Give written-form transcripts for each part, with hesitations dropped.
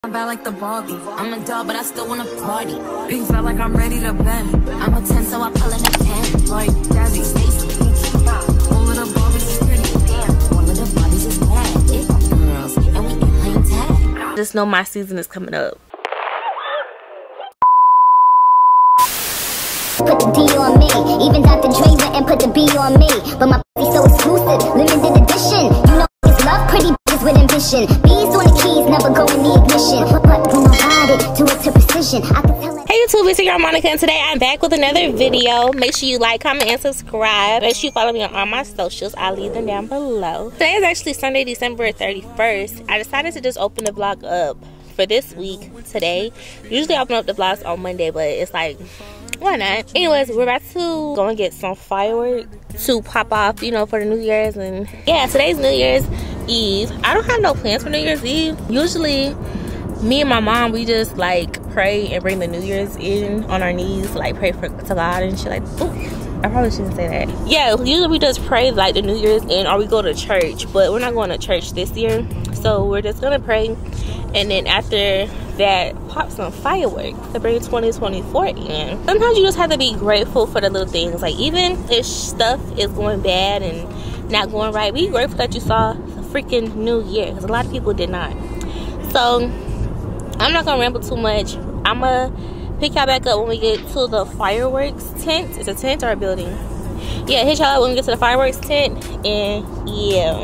I'm bad like the Barbie. I'm a doll, but I still wanna party. Big felt like I'm ready to bend. I'm a 10, so I pull in a 10. Like Jazzy, Stacy, all of the Barbies is pretty. Damn, all of the Barbies is bad. It's girls, and we ain't playing tag. Just know my season is coming up. Put the D on me, even Dr. Dre went and put the B on me. But my pussy so exclusive, limited edition. You know it's love, pretty bitches with ambition. Bees on the keys, never go in the ignition. But when I ride it, do it to precision. I can tell it. Hey YouTube, it's your girl Monica, and today I'm back with another video. Make sure you like, comment, and subscribe. Make sure you follow me on all my socials. I'll leave them down below. Today is actually Sunday, December 31st. I decided to just open the vlog up for this week today. Usually I open up the vlogs on Monday, but it's like, why not? Anyways, we're about to go and get some fireworks to pop off, you know, for the New Year's. And yeah, today's New Year's Eve. I don't have no plans for New Year's Eve. Usually me and my mom, we just like pray and bring the New Year's in on our knees, like pray to God and shit. Like, ooh, I probably shouldn't say that. Yeah, usually we just pray like the New Year's in, or we go to church, but we're not going to church this year, so we're just gonna pray, and then after that pop some fireworks to bring 2024 in. Sometimes you just have to be grateful for the little things, like even if stuff is going bad and not going right, be grateful that you saw the freaking new year, because a lot of people did not. So I'm not gonna ramble too much. I'm gonna pick y'all back up when we get to the fireworks tent. It's a tent or a building? Yeah, hit y'all up when we get to the fireworks tent. And yeah,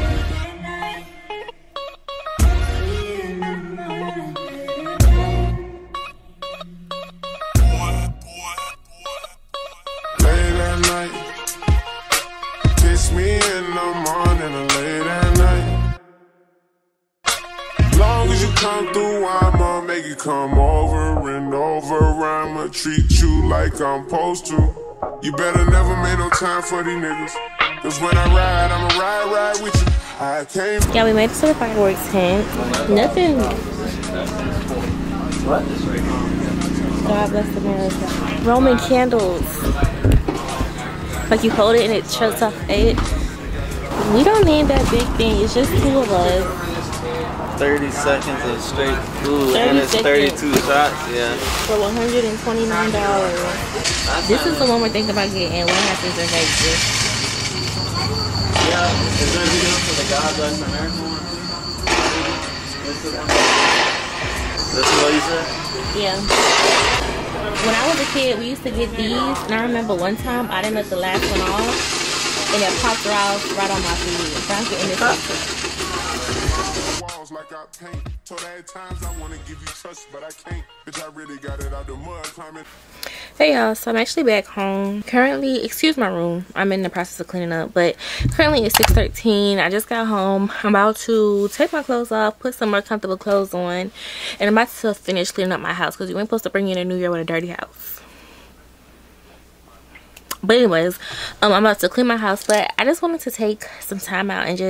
late at night, kiss me in the morning or late at night. Long as you come through, I'ma make you come over and over. I'ma treat you like I'm supposed to. You better never make no time for these niggas, cause when I ride, I'ma ride with you. I came. yeah, we made it to the fireworks tent. Nothing. God bless America. Roman candles. Like you hold it and it shuts off it. We don't need that big thing. It's just two of us. 30 seconds of straight food, and it's 32 shots, yeah. For $129. This is the one we're thinking about getting. What happens in Vegas? Yeah, is there a video for the God Bless America one? This is what you said? Yeah. When I was a kid, we used to get these, and I remember one time I didn't let the last one off, and it popped right on my feet. So I'm getting this picture. Like I paint. Told her at times I wanna give you trust, but I can't. Bitch, I really got it out the mud climbing. Hey y'all, so I'm actually back home. Currently, excuse my room, I'm in the process of cleaning up, but currently it's 6:13. I just got home. I'm about to take my clothes off, put some more comfortable clothes on, and I'm about to finish cleaning up my house, because you ain't supposed to bring in a new year with a dirty house. But anyways, I'm about to clean my house, but I just wanted to take some time out and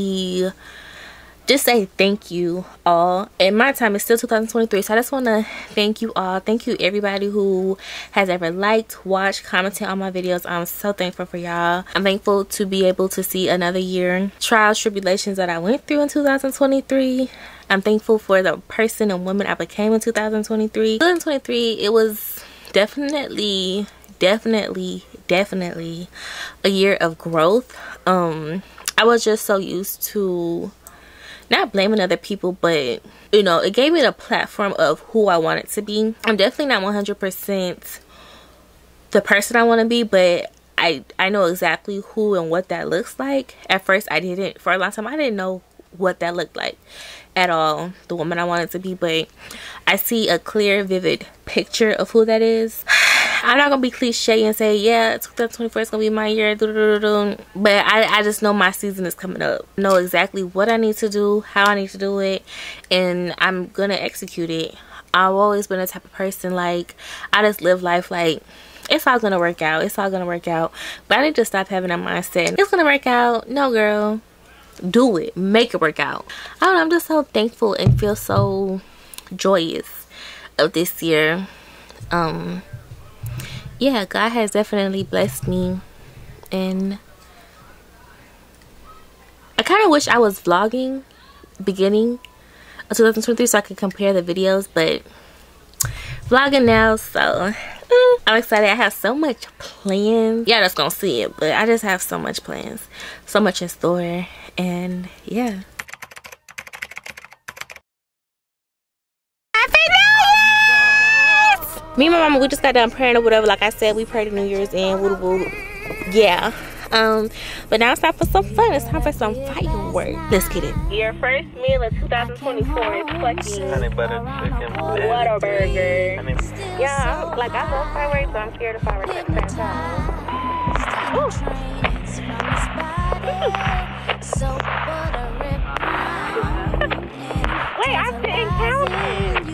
just say thank you all. And my time is still 2023, so I just want to thank you all. Thank you everybody who has ever liked, watched, commented on my videos. I'm so thankful for y'all. I'm thankful to be able to see another year, trials, tribulations that I went through in 2023. I'm thankful for the person and woman I became in 2023. 2023, it was definitely a year of growth. I was just so used to not blaming other people, but you know, it gave me the platform of who I wanted to be. I'm definitely not 100% the person I want to be, but I know exactly who and what that looks like. At first I didn't. For a long time I didn't know what that looked like at all, the woman I wanted to be, but I see a clear, vivid picture of who that is. I'm not gonna be cliche and say, yeah, 2024 is gonna be my year, but I just know my season is coming up. I know exactly what I need to do, how I need to do it, and I'm gonna execute it. I've always been the type of person, like, I just live life like, it's all gonna work out, it's all gonna work out. But I need to stop having that mindset. It's gonna work out. No, girl, do it, make it work out. I don't know, I'm just so thankful and feel so joyous of this year. Yeah, God has definitely blessed me, and I kind of wish I was vlogging beginning of 2023 so I can compare the videos, but vlogging now, so I'm excited. I have so much plans. Yeah, that's gonna see it, but I just have so much plans, so much in store, and yeah. Me and my mama, we just got done praying or whatever. Like I said, we prayed New Year's Eve. Woo woo. Yeah. But now it's time for some fun. It's time for some fireworks. Let's get it. Your first meal of 2024 is fucking honey butter chicken. Whataburger. Yeah, I love fireworks, so I'm scared of fireworks at the same time. Wait, I didn't count it.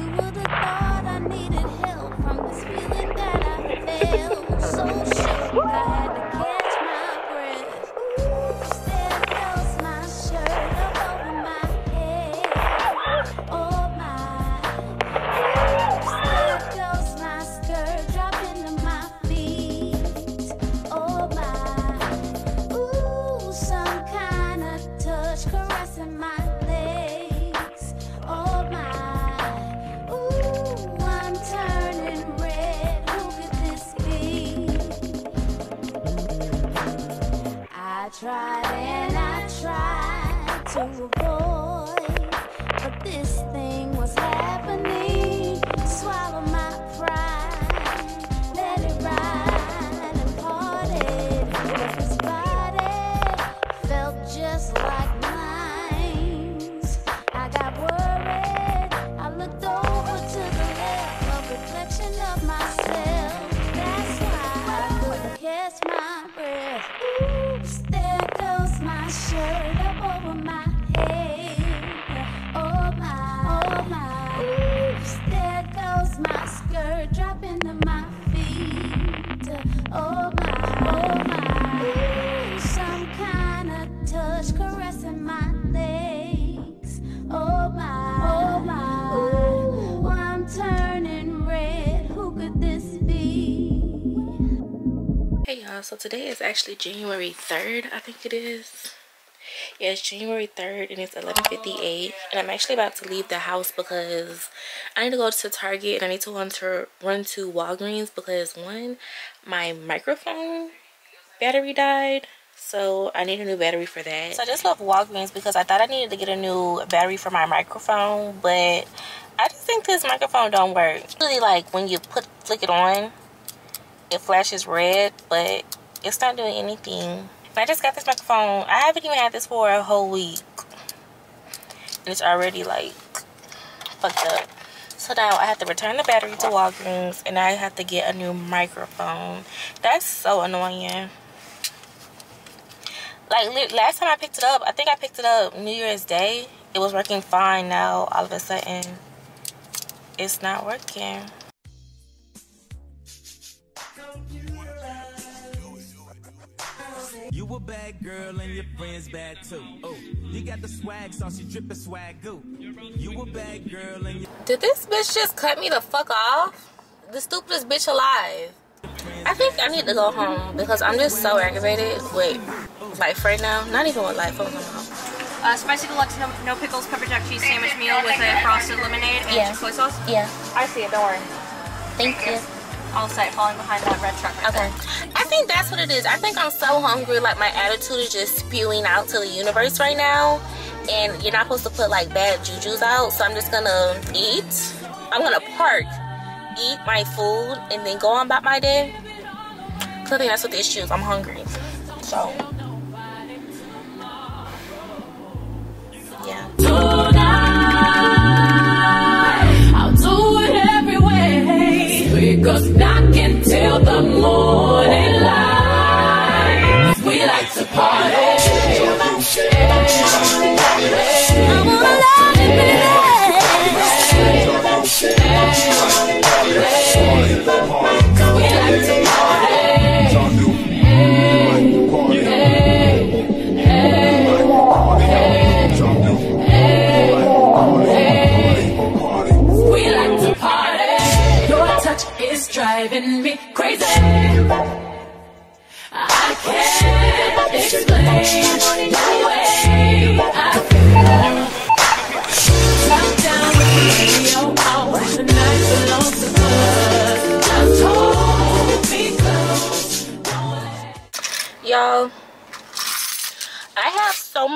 Tried and I tried to avoid, but this thing was happening. Swallow my pride, let it ride and parted. But his body felt just like mine. I got worried, I looked over to the left, a reflection of myself. That's why I couldn't catch my breath. Oops, there goes my shirt up over my head. Oh my. Oops, there goes my skirt dropping to my feet. Oh my. Ooh, some kind of touch caressing my legs. Oh my. Ooh, I'm turning red. Who could this be? Hey y'all, so today is actually January 3rd, I think it is. Yeah, it's January 3rd and it's 11:58, and I'm actually about to leave the house because I need to go to Target and I need to run to Walgreens because one, my microphone battery died, so I need a new battery for that. So I just left Walgreens because I thought I needed to get a new battery for my microphone, but I just think this microphone don't work. Really, like when you flick it on, it flashes red, but it's not doing anything. And I just got this microphone. I haven't even had this for a whole week, and it's already like fucked up. So now I have to return the battery to Walgreens, and I have to get a new microphone. That's so annoying. Like last time I picked it up, I think I picked it up New Year's Day. It was working fine. Now all of a sudden it's not working. You a bad girl and your friends bad too. Oh, you got the swag sauce, you drippin' swag goo. You a bad girl and your... Did this bitch just cut me the fuck off? The stupidest bitch alive. I think I need to go home because I'm just so aggravated with life right now. Not even with life, I'm home. Spicy deluxe, no pickles, pepper jack cheese sandwich meal with a frosted lemonade and soy sauce? Yeah. I see it, don't worry. Thank you. All set, falling behind that red truck right Okay. I think that's what it is. I think I'm so hungry, like my attitude is just spewing out to the universe right now. And you're not supposed to put like bad jujus out, so I'm just gonna eat. I'm gonna park, eat my food, and then go on about my day. So I think that's what the issue is. I'm hungry. So yeah. I'll do it every way, because knocking till the morning light. We like to party. I wanna let it be. We like to party. Driving me crazy. I can't explain the way I feel. Top down.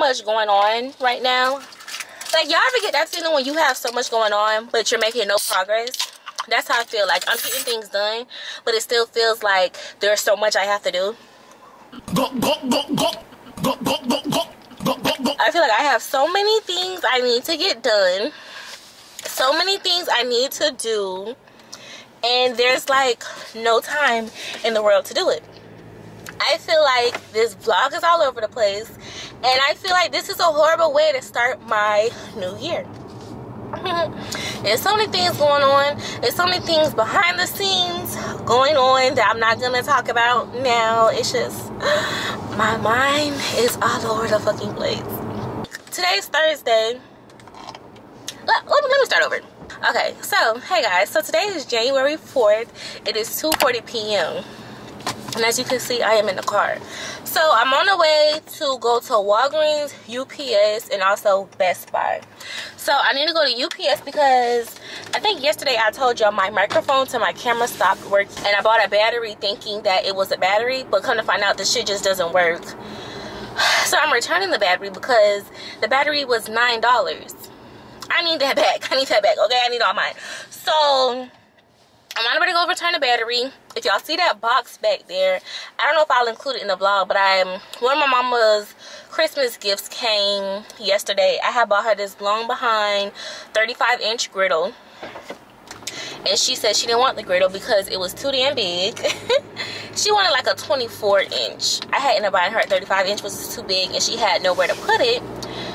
much going on right now. Like, y'all ever get that feeling when you have so much going on, but you're making no progress? That's how I feel. Like, I'm getting things done, but it still feels like there's so much I have to do. I feel like I have so many things I need to get done. So many things I need to do. And there's, like, no time in the world to do it. I feel like this vlog is all over the place. And I feel like this is a horrible way to start my new year. There's so many things going on. There's so many things behind the scenes going on that I'm not going to talk about now. It's just, my mind is all over the fucking place. Today's Thursday. Let me start over. Okay, so, hey guys. So today is January 4th. It is 2:40 p.m. And as you can see, I am in the car. So I'm on the way to go to Walgreens, UPS, and also Best Buy. So I need to go to UPS because I think yesterday I told y'all my microphone to my camera stopped working. And I bought a battery thinking that it was a battery, but come to find out the shit just doesn't work. So I'm returning the battery because the battery was $9. I need that back. I need that back, okay? I need all mine. So I'm on the way to go return the battery. If y'all see that box back there, I don't know if I'll include it in the vlog, but one of my mama's Christmas gifts came yesterday. I had bought her this long behind 35-inch griddle. And she said she didn't want the griddle because it was too damn big. She wanted like a 24-inch. I had ended up buying her a 35-inch, which was too big, and she had nowhere to put it.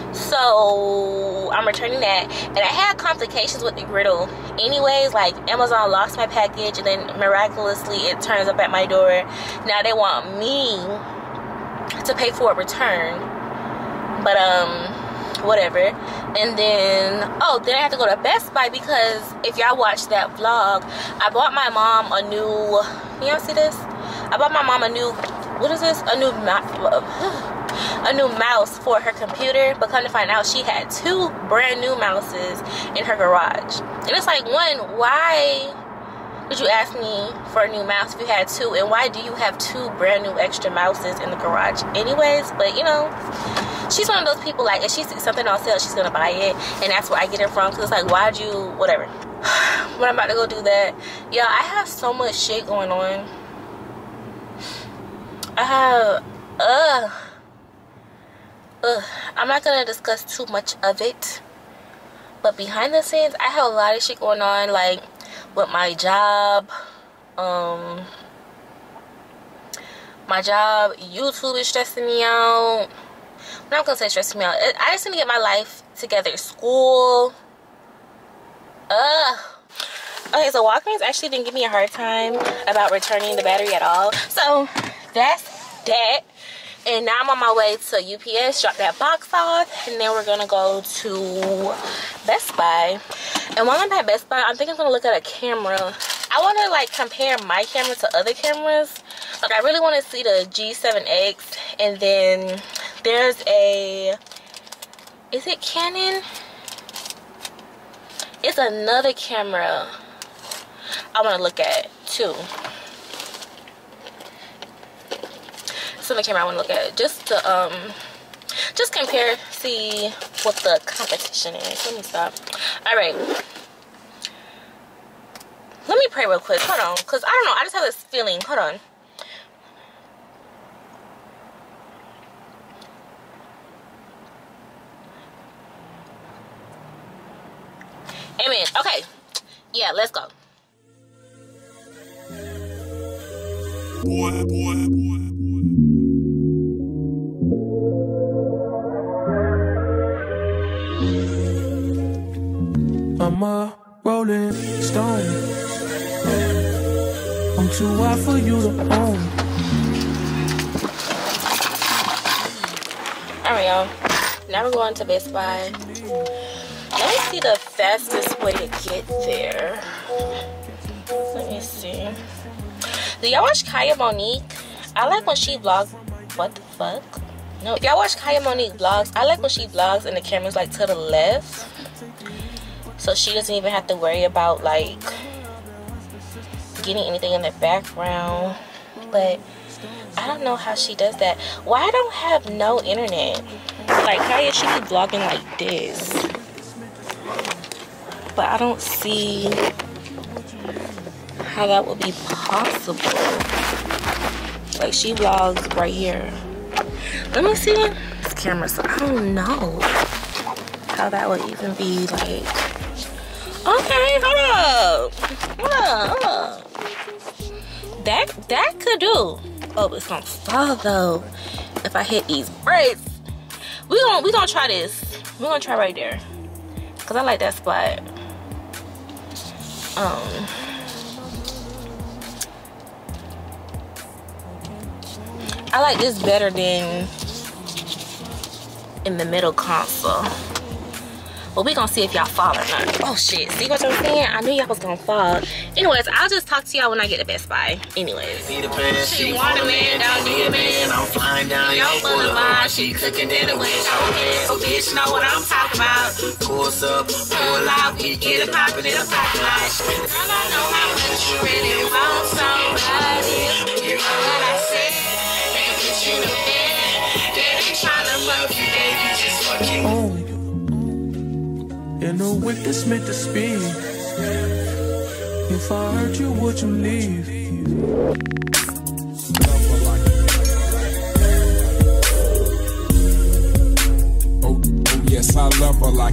So I'm returning that. And I had complications with the griddle anyways. Like, Amazon lost my package and then miraculously it turns up at my door. Now they want me to pay for a return, but whatever. And then then I have to go to Best Buy because if y'all watched that vlog, I bought my mom a new, y'all see this? I bought my mom a new, what is this? A new mouse for her computer, but come to find out she had 2 brand new mouses in her garage. And it's like, one, why would you ask me for a new mouse if you had 2, and why do you have 2 brand new extra mouses in the garage anyways? But you know, she's one of those people, like, if she sees something on sale, she's gonna buy it, and that's where I get it from, because it's like, why'd you, whatever. But I'm about to go do that. Yeah, I have so much shit going on. I have I'm not gonna discuss too much of it, but behind the scenes I have a lot of shit going on, like with my job. My job, YouTube is stressing me out. I'm not gonna say stressing me out. I just need to get my life together. School. Okay, so Walgreens actually didn't give me a hard time about returning the battery at all. So that's that. And now I'm on my way to UPS, drop that box off, and then we're gonna go to Best Buy. And while I'm at Best Buy, I'm thinking I'm gonna look at a camera. I wanna like compare my camera to other cameras. Like, I really wanna see the G7X, and then there's a, is it Canon? It's another camera I wanna look at too. The camera I want to look at just to just compare, see what the competition is. Let me stop. All right, let me pray real quick. Hold on, because I don't know, I just have this feeling. Hold on. Amen. Okay, yeah, let's go. I'm a rolling stone. I'm too wild for you to own. Alright, y'all. Now we're going to Best Buy. Let me see the fastest way to get there. Let me see. Do y'all watch Kaya Monique? I like when she vlogs. What the fuck? No, if y'all watch Kaya Monique vlogs, I like when she vlogs and the camera's like to the left. So she doesn't even have to worry about like getting anything in the background. But I don't know how she does that. Why I don't have no internet? Like, Kaya, she be vlogging like this. But I don't see how that would be possible. Like, she vlogs right here. Let me see this camera. So I don't know how that would even be like. Okay, hold up. That could do. Oh, it's gonna fall though if I hit these brakes. We gonna try this. We're gonna try right there, cause I like that spot. I like this better than in the middle console. But we gonna see if y'all fall or not. Oh shit, see what I'm saying? I knew y'all was gonna fall. Anyways, I'll just talk to y'all when I get to Best Buy. Anyways. She want a man, don't need a man. I'm flying down your boulevard. She cooking dinner with your so bitch know what I'm talking about. Pulls up, pull out, we get it poppin' in a pocket like. Girl, I know how much you really want somebody. You know what I said? They can put you in the bed. They ain't tryna fuck you, they be just fucking. In a wick that's meant to speak. If I hurt you, would you leave? Oh yes, I love her like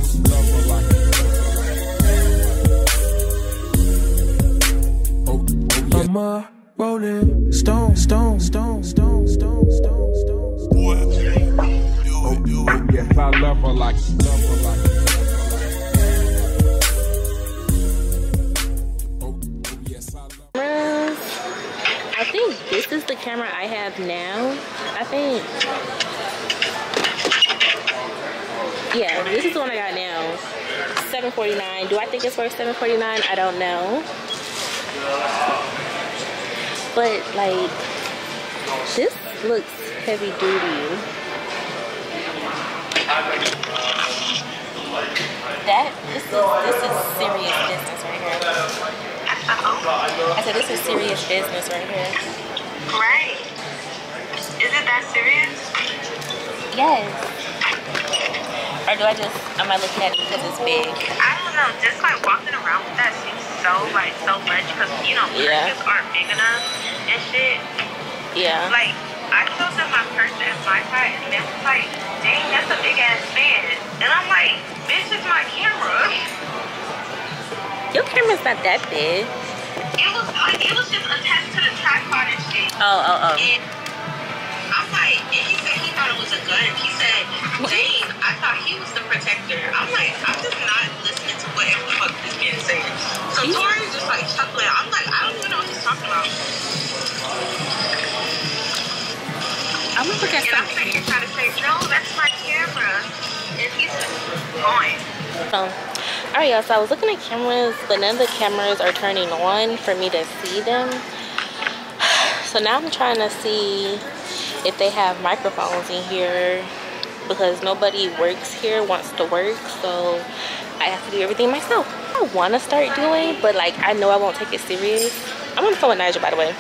I'm a rolling stone. oh yes, I love her like I think this is the camera I have now. I think, yeah, this is the one I got now. $749. Do I think it's worth $749? I don't know. But like, this looks heavy duty. This is serious business right here. I said this is serious business right here. Right. Is it that serious? Yes. Or am I looking at it because it's big? I don't know. Just like walking around with that seems so much because, you know, purses aren't big enough and shit. Yeah. Like, I showed them my purse at my side and they was like, dang, that's a big ass fan. And I'm like, bitch, it's my camera. Your camera's not that big. It was just attached to the tripod and shit. Oh. And I'm like, and he said he thought it was a gun. He said, dang, I thought he was the protector. I'm like, I'm just not listening to whatever the fuck this man is saying. So Tori's just like chuckling. I'm like, I don't even know what he's talking about. I'm gonna look at something. And I'm sitting here trying to say, no, that's my camera. And he's just going. Alright, y'all, so I was looking at cameras, but none of the cameras are turning on for me to see them. So now I'm trying to see if they have microphones in here, because nobody works here, wants to work, so I have to do everything myself. I want to start doing, but like, I know I won't take it serious. I'm on the phone with Nigel, by the way.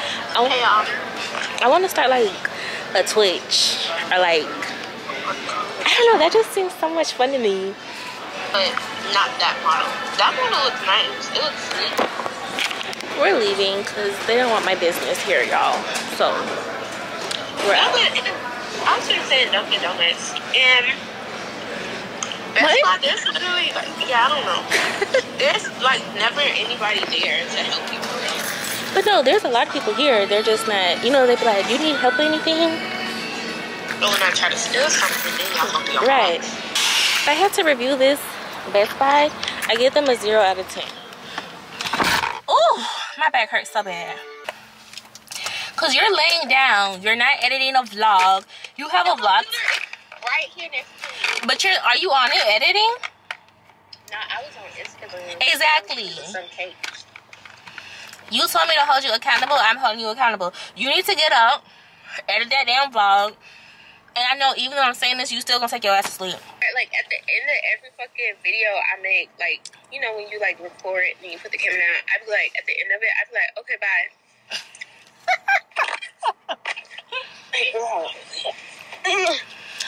I want to start like a Twitch, or like, I don't know, that just seems so much fun to me. But not that model. That model looks nice. It looks sleek. We're leaving because they don't want my business here, y'all. So we're out. I was gonna say Dunkin' Donuts and Best Buy. There's literally like, I don't know. There's like never anybody there to help you. But no, there's a lot of people here. They're just not. You know, they be like, "You need help with anything?" But when I try to steal something, then y'all gonna be right. If I had to review this Best Buy, I give them a 0 out of 10. Oh, my back hurts so bad. Cause you're laying down, you're not editing a vlog. You have a vlog right here next to me. But are you on it editing? No, I was on Instagram. Exactly. Some cake. You told me to hold you accountable. I'm holding you accountable. You need to get up, edit that damn vlog. And I know even though I'm saying this, you still gonna take your ass to sleep. Like at the end of every fucking video I make, like, you know, when you like record and you put the camera down, I'd be like, at the end of it, I'd be like, okay, bye.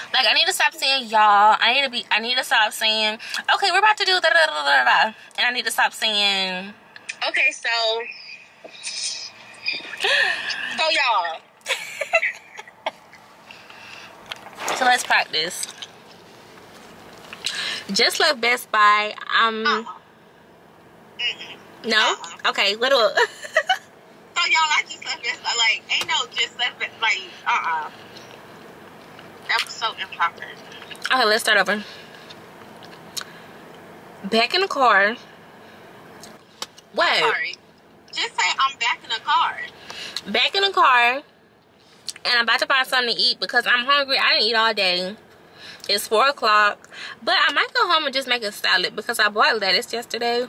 Like, I need to stop saying y'all. I need to stop saying, okay, we're about to do da da da da da. And I need to stop saying, okay, so y'all. So let's practice. Just left Best Buy. No? Okay, little. So y'all, I just left Best Buy. Like, ain't no just left Best Buy. Like, that was so improper. Okay, let's start over. Back in the car. What? Sorry. Just say I'm back in the car. Back in the car. And I'm about to find something to eat because I'm hungry. I didn't eat all day. It's 4 o'clock. But I might go home and just make a salad because I bought lettuce yesterday.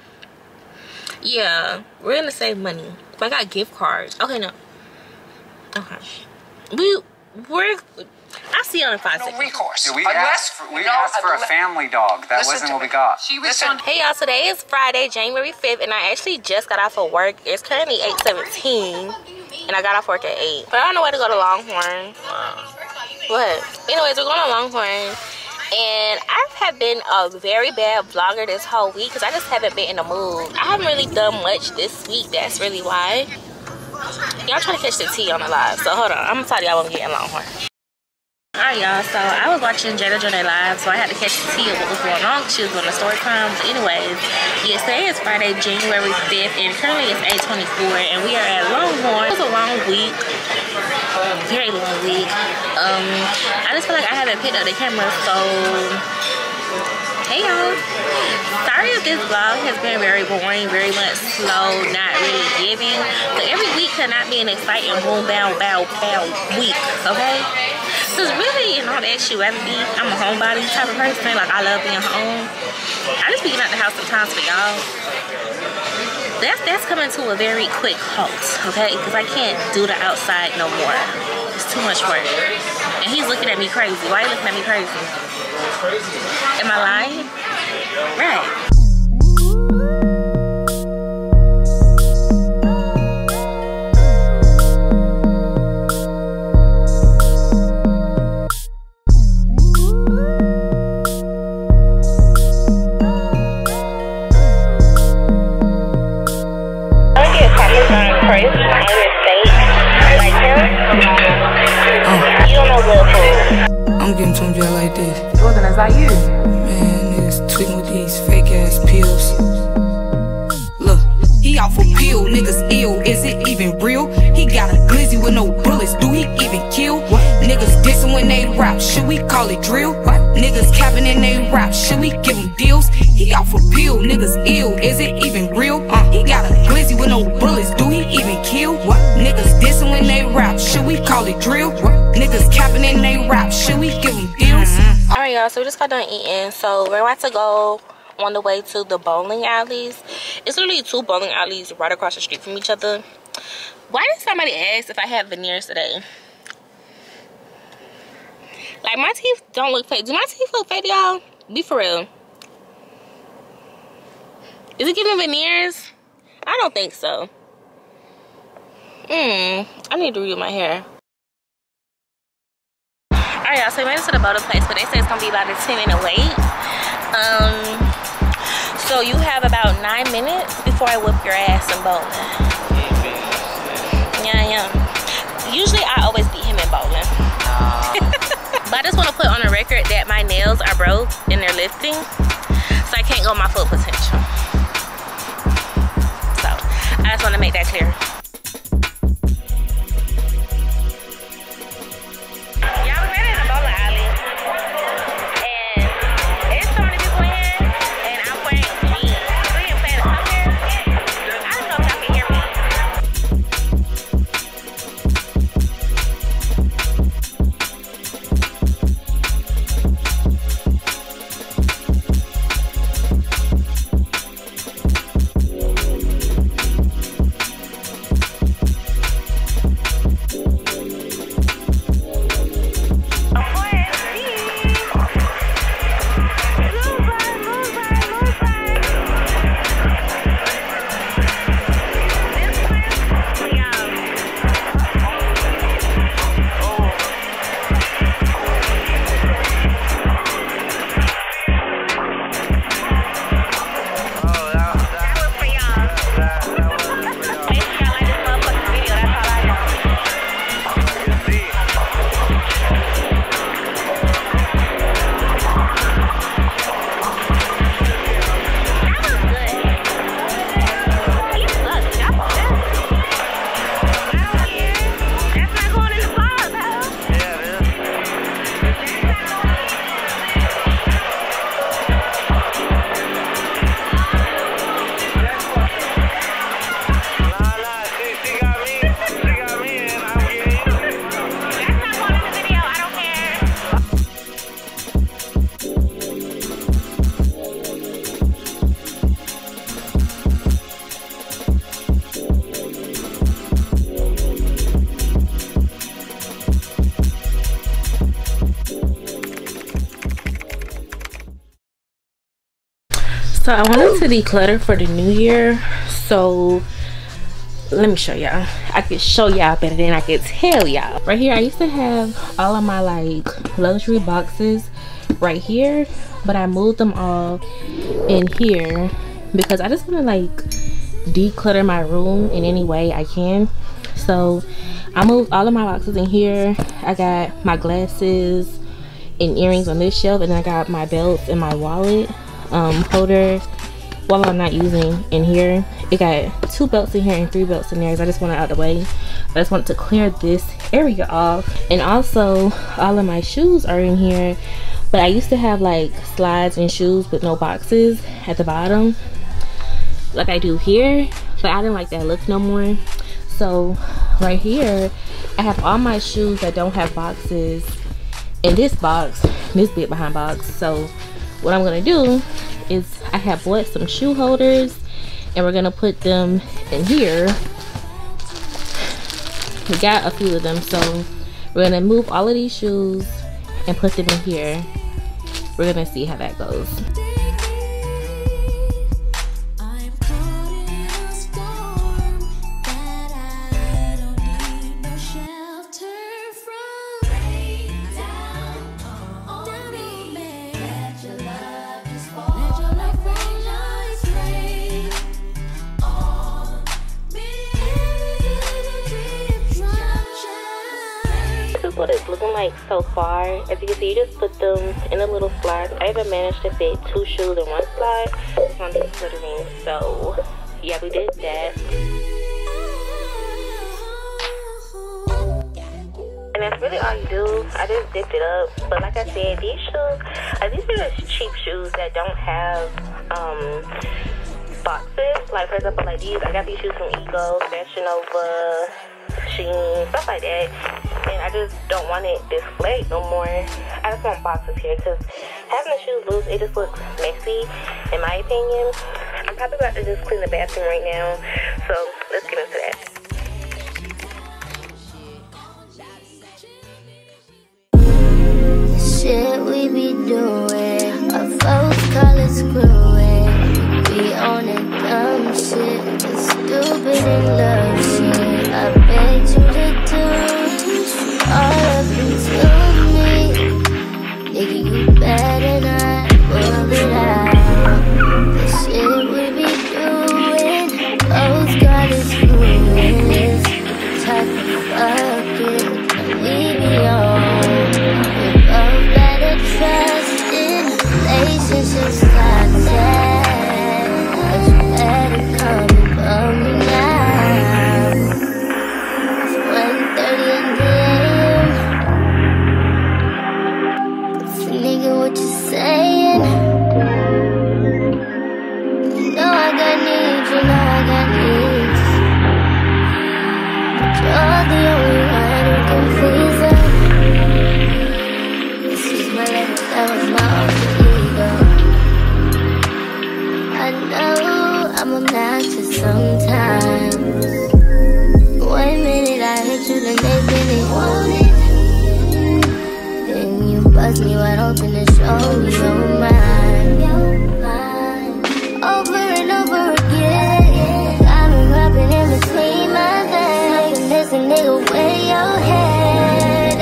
Yeah. We're going to save money. But I got gift cards. Okay, no. Okay. We're... I'll see you in 5 seconds. No recourse. Yeah, we asked for a family dog. That wasn't what we got. Hey y'all, today is Friday, January 5th, and I actually just got off of work. It's currently 8:17, and I got off work at 8. But I don't know where to go to Longhorn. What? Anyways, we're going to Longhorn, and I have been a very bad vlogger this whole week because I just haven't been in the mood. I haven't really done much this week. That's really why. Y'all trying to catch the tea on the live, so hold on. I'm gonna tell y'all when we get in Longhorn. Alright y'all, so I was watching Jada Jonay live, so I had to catch the tea of what was going on. She was doing the story time. But anyways, yes, today is Friday, January 5th, and currently it's 8:24, and we are at Longhorn. It was a long week, very long week. I just feel like I haven't picked up the camera, so hey y'all. Sorry if this vlog has been very boring, very much slow, not really giving. But every week cannot be an exciting boom, bow, bow, bow week, okay? Because really, in all actuality, I'm a homebody type of person. Like, I love being home. I just be getting out the house sometimes for y'all. That's coming to a very quick halt, okay? Because I can't do the outside no more. It's too much work. And he's looking at me crazy. Why are you looking at me crazy? Am I lying? Right. I'm getting to him just like this. It wasn't as like you. Man, niggas tweaking with these fake ass pills. Look, he off a pill, niggas ill. Is it even real? He got a glizzy with no bullets. Do he even kill? What? Niggas dissing when they rap. Should we call it drill? What? Niggas capping in they rap. Should we give him deals? He off a pill, niggas ill. Is it even real? He got a glizzy with no bullets. Do he even kill? What? Niggas dissing when they rap. Should we call it drill? What? Niggas capping in they rap. Should we give them deals? Alright y'all, so we just got done eating. So we're about to go on the way to the bowling alleys. It's literally 2 bowling alleys right across the street from each other. Why did somebody ask if I had veneers today? Like, my teeth don't look fake. Do my teeth look fake, y'all? Be for real. Is it giving veneers? I don't think so. I need to redo my hair. Alright y'all, so we made it to the bowling place, but they say it's gonna be about a 10-minute wait. So you have about 9 minutes before I whip your ass in bowling. Yeah. Usually I always beat him in bowling. But I just want to put on a record that my nails are broke and they're lifting, so I can't go my full potential. So I just want to make that clear. So I wanted to declutter for the new year, so let me show y'all. I can show y'all better than I can tell y'all. Right here, I used to have all of my like luxury boxes right here, but I moved them all in here because I just want to like declutter my room in any way I can. So I moved all of my boxes in here. I got my glasses and earrings on this shelf, and then I got my belts and my wallet holder, while I'm not using in here. It got 2 belts in here and 3 belts in there, so I just want it out of the way. I just wanted to clear this area off. And also all of my shoes are in here, but I used to have like slides and shoes with no boxes at the bottom like I do here, but I didn't like that look no more. So right here I have all my shoes that don't have boxes in this box, this big behind box. So what I'm gonna do is I have bought some shoe holders, and we're gonna put them in here. We got a few of them, so we're gonna move all of these shoes and put them in here. We're gonna see how that goes. What it's looking like so far. As you can see, you just put them in a little slide. I even managed to fit 2 shoes in one slide on this decluttering. So yeah, we did that. And that's really all you do. I just dipped it up. But like I said, these shoes are just cheap shoes that don't have boxes. Like for example, like these, I got these shoes from Ego, Fashion Nova, Shein, stuff like that. And I just don't want it displayed no more. I just want boxes here because having the shoes loose, it just looks messy in my opinion. I'm probably about to just clean the bathroom right now, so let's get into that. Shit we be doing, our folks call it screwing. We on that dumb shit, the stupid and love shit. I beg you to do all up into me. Nigga, you better not pull it out. The shit we be doing, folks got us ruined. Type of fucking, and we be on. We both better trust in relationships contact. But you better come for me now. It's 1:30 in the nigga, what you saying? You know I got needs, you know I got needs. But you're the only one who can please them. This is my life, that was my own ego. I know I'm obnoxious sometimes. 1 minute I hit you, the next minute want it. Bust me wide open and show me your mind. Over and over again, I've been rubbing in between my legs. And this a nigga where your head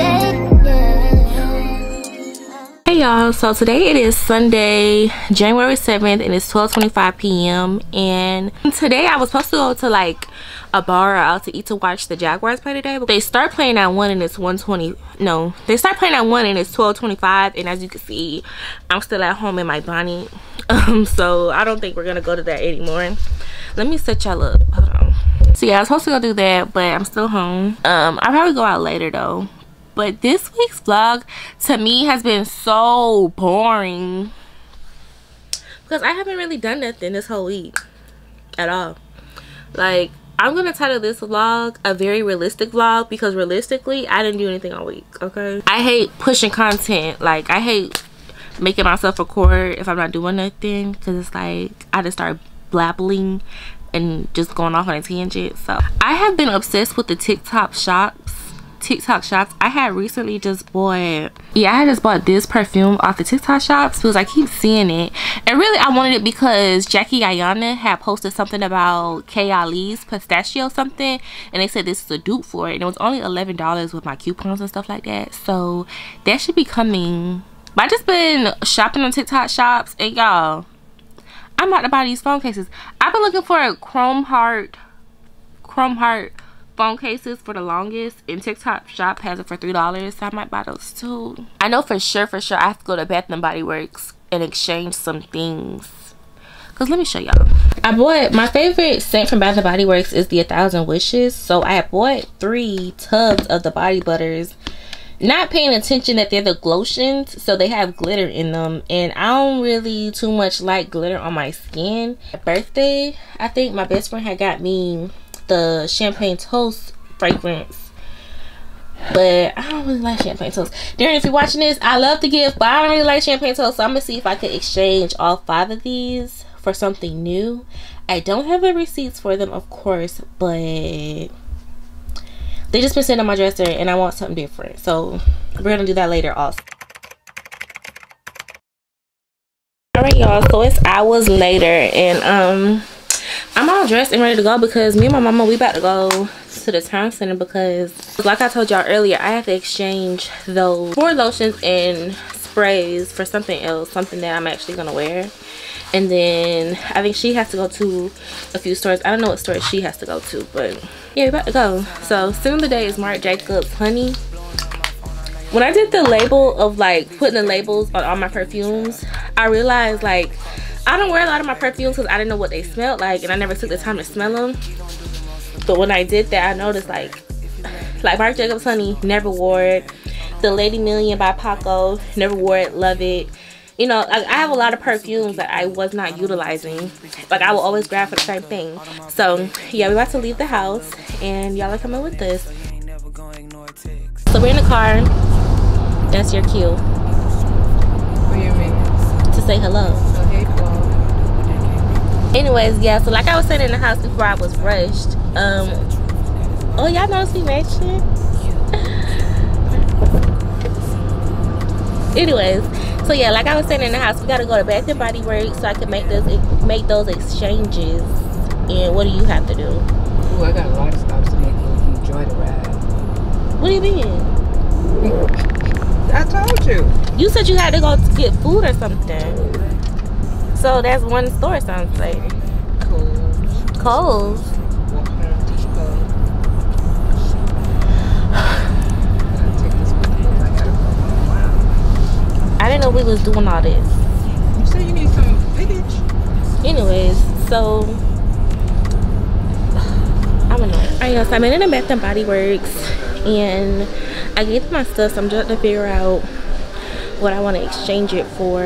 at. Hey y'all, so today it is Sunday, January 7th, and it's 12:25 p.m. And today I was supposed to go to like a bar or out to eat to watch the Jaguars play today, but they start playing at 1 and it's 1:20. No, they start playing at 1 and it's 12:25, and as you can see, I'm still at home in my bonnet. So I don't think we're gonna go to that anymore. Let me set y'all up. Hold on. So yeah, I was supposed to go do that, but I'm still home. I'll probably go out later though. But this week's vlog to me has been so boring because I haven't really done nothing this whole week at all. Like, I'm gonna title this vlog a very realistic vlog because realistically I didn't do anything all week. Okay, I hate pushing content. Like, I hate making myself record if I'm not doing nothing because it's like I just start blabbling and just going off on a tangent. So I have been obsessed with the TikTok shops TikTok shops. I had recently just bought, yeah, I just bought this perfume off the TikTok shops because I keep seeing it. And really I wanted it because Jackie Aina had posted something about K. Ali's pistachio something, and they said this is a dupe for it, and it was only $11 with my coupons and stuff like that. So that should be coming. But I just been shopping on TikTok shops, and y'all, I'm about to buy these phone cases. I've been looking for a Chrome Heart phone cases for the longest, and TikTok shop has it for $3, so I might buy those too. I know for sure I have to go to Bath and Body Works and exchange some things, because let me show y'all. I bought, my favorite scent from Bath and Body Works is the 1000 Wishes, so I bought 3 tubs of the body butters, not paying attention that they're the glotions, so they have glitter in them, and I don't really too much like glitter on my skin. My birthday, I think my best friend had got me the Champagne Toast fragrance, but I don't really like Champagne Toast. Darren, if you're watching this, I love to gift, but I don't really like Champagne Toast, so I'm gonna see if I could exchange all 5 of these for something new. I don't have the receipts for them, of course, but they just been sitting on my dresser and I want something different, so we're gonna do that later also. Alright y'all, so it's hours later, and I'm all dressed and ready to go because me and my mama, we about to go to the town center because, like I told y'all earlier, I have to exchange those 4 lotions and sprays for something else, something that I'm actually gonna wear. And then I think she has to go to a few stores. I don't know what store she has to go to, but yeah, we're about to go. So soon the day is Marc Jacobs Honey. When I did the label of like putting the labels on all my perfumes, I realized like I don't wear a lot of my perfumes because I didn't know what they smelled like, and I never took the time to smell them. But when I did that, I noticed like Marc Jacobs Honey, never wore it. The Lady Million by Paco, never wore it, love it. You know, I have a lot of perfumes that I was not utilizing. Like I will always grab for the same thing. So yeah, we're about to leave the house and y'all are coming with us. So we're in the car. That's your cue. What do you mean? To say hello. Okay, cool. Anyways, yeah, so like I was saying in the house before I was rushed. Oh, y'all notice me matching? Anyways, so yeah, like I was saying in the house, we gotta go to Bath and Body Works so I can make those exchanges. And what do you have to do? Ooh, I got a lot of stops to make if you enjoy the ride. What do you mean? I told you. You said you had to go to get food or something. So that's one store, sounds like. Kohl's. I didn't know we was doing all this. You said you need some footage. Anyways, so I'm annoyed. Alright, y'all, so I'm in the Bath and Body Works and I gave them my stuff, so I'm just to figure out what I want to exchange it for.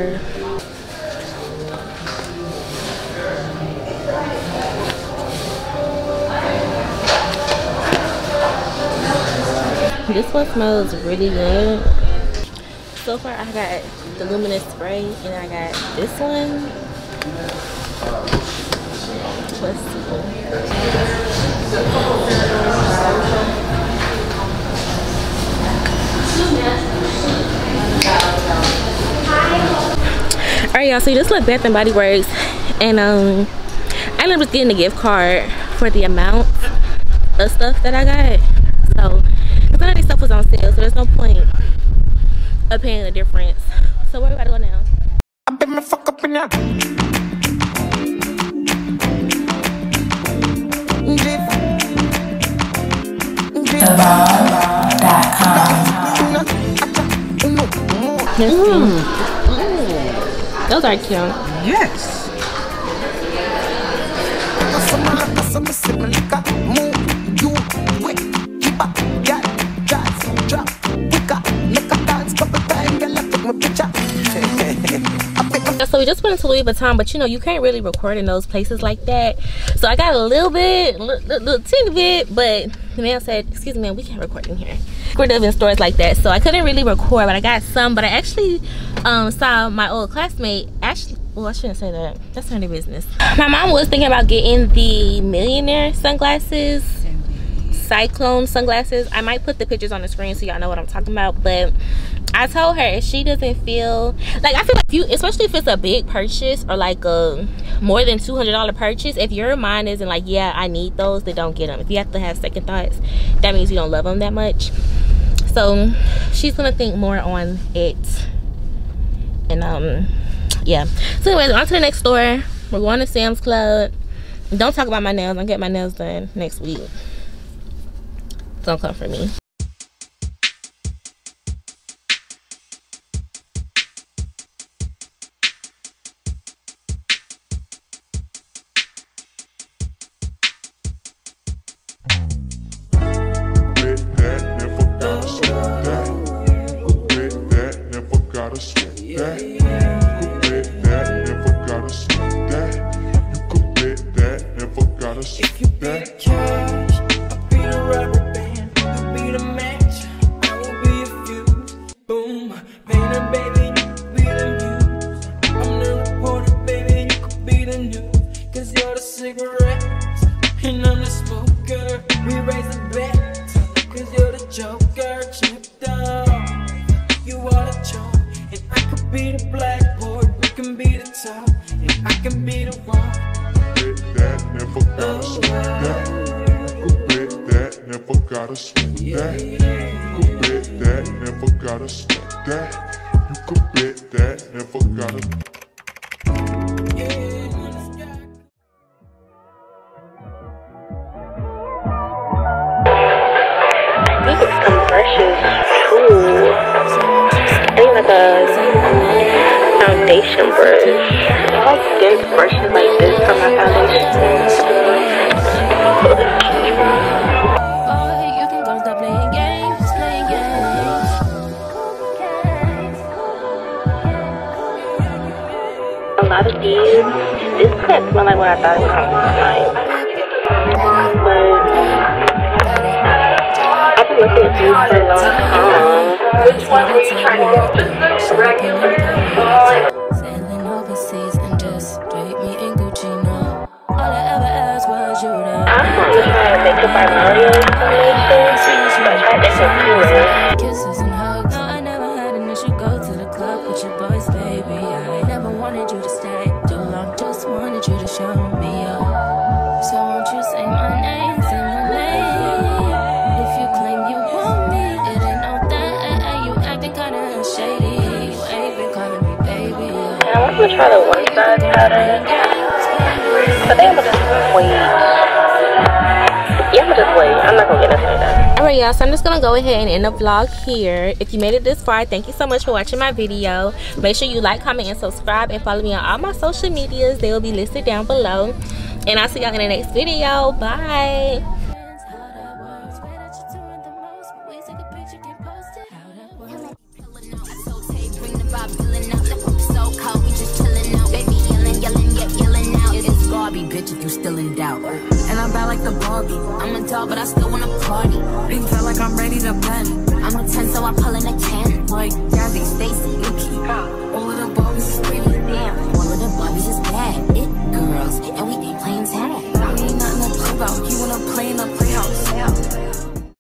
This one smells really good. So far I got the Luminous spray and I got this one. Let's see. Alright y'all, so you just look Bath and Body Works and I ended up getting a gift card for the amount of stuff that I got. So none of this stuff was on sale, so there's no point of paying the difference. So where we gotta go now? I've been fuck up in that. Those are cute. Yes. So we just went to Louis Vuitton, but you know you can't really record in those places like that. So I got a little bit, little teeny bit, but the man said, "Excuse me, man, we can't record in here." We're in stores like that, so I couldn't really record, but I got some. But I actually saw my old classmate. Actually, well, I shouldn't say that. That's none of their business. My mom was thinking about getting the Millionaire sunglasses. Cyclone sunglasses. I might put the pictures on the screen so y'all know what I'm talking about. But I told her if she doesn't feel like, I feel like you, especially if it's a big purchase or like a more than $200 purchase, if your mind isn't like, yeah, I need those, then don't get them. If you have to have second thoughts, that means you don't love them that much. So she's gonna think more on it. And yeah, so anyways, on to the next store. We're going to Sam's Club. Don't talk about my nails. I'll get my nails done next week. Don't come for me. If you be the cash, I'll be the rubber band. You'll be the match, I will be a fuse. Boom, painter, baby, you could be the muse. I'm the reporter, baby, you could be the news. Cause you're the cigarettes, and I'm the smoker. We raise the bet, cause you're the joker. Chipped up, you are the chalk. And I could be the blackboard, you can be the top. And I can be the one. That never gotta sweat that. You could bet that, never gotta sweat that. You could bet that, never gotta sweat that. You could bet that, never gotta. These are some brushes too. I need like a foundation brush. I like dense brushes like this for my foundation. A lot of these, this doesn't smell like what I thought it was going to smell like. But I've been looking at these for a long time. Which one were you trying to get? Just the regular. Sailing overseas and just drape me in Gucci now. All I ever asked was you to. I'm going to try to make up by Mario foundation, but I tried this one too. Kisses and hugs. No, I never had an issue. Go to the club with your boys, baby. I never wanted you to stay too long. Just wanted you to show me up. So won't you say my name? Say my name. If you claim you want me, it ain't no that. You acting kinda shady. You ain't been calling me baby. I want to try the one side pattern, but then I'm gonna just wait. Yeah, I'm gonna just wait. I'm not gonna get nothing like that. Alright y'all, so I'm just gonna go ahead and end the vlog here. If you made it this far, thank you so much for watching my video. Make sure you like, comment, and subscribe, and follow me on all my social medias. They will be listed down below. And I'll see y'all in the next video. Bye. Bitch, if you still in doubt. And I'm bad like the Barbie. I'm a doll, but I still wanna party. Big feel like I'm ready to bend. I'm a 10, so I pull in a 10. Like Gabby, Stacy, Yuki. All of the Barbies is pretty. Damn. All of the Barbies is bad. It girls, and we ain't playing tag. We ain't nothing to play about. You wanna play in the play.